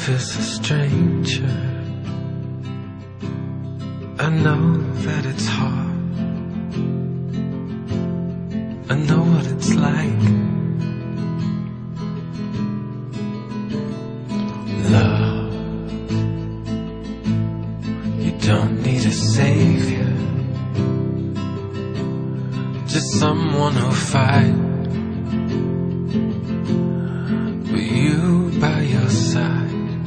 Life is a stranger. I know that it's hard. I know what it's like. Love, you don't need a savior, just someone who'll fight with you by your side.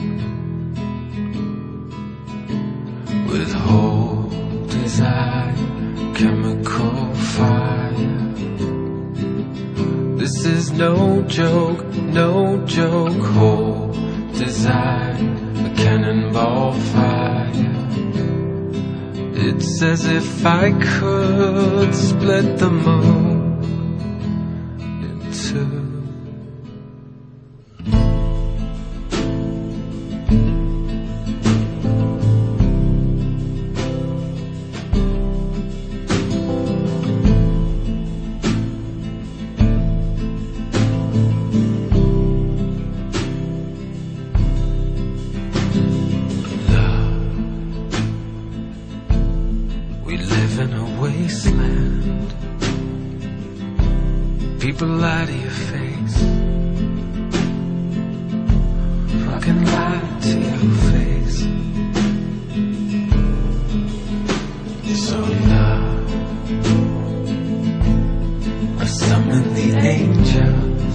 With hope, desire, chemical fire. This is no joke, no joke. Hope, desire, a cannonball fire. It's as if I could split the moon in two. We live in a wasteland. People lie to your face, fucking lie to your face. So now I summon the angels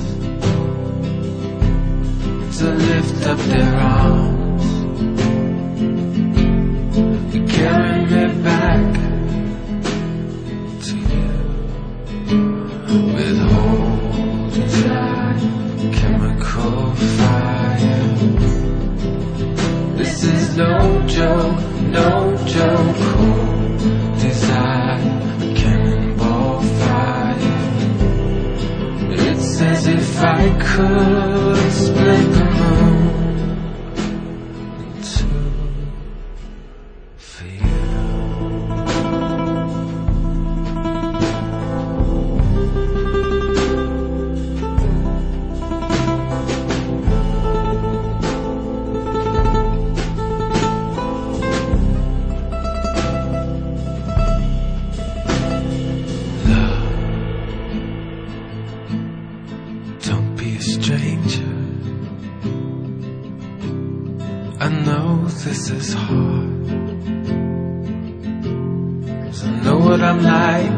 to lift up their arms, to carry me back to you. With hope, desire, chemical fire. This is no joke, no joke. Hope, desire, cannonball fire. It's as if I could split the moon in two for you. Don't be a stranger. I know this is hard, 'cause I know what I'm like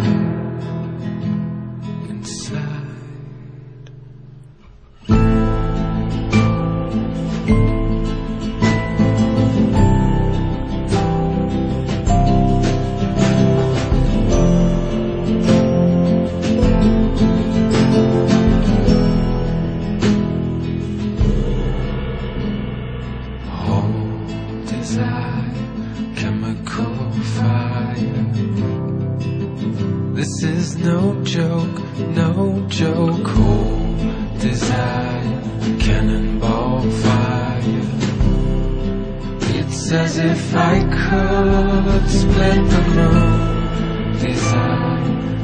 inside. Desire, chemical fire. This is no joke, no joke. Hope, desire, cannonball fire. It's as if I could split the moon. Desire,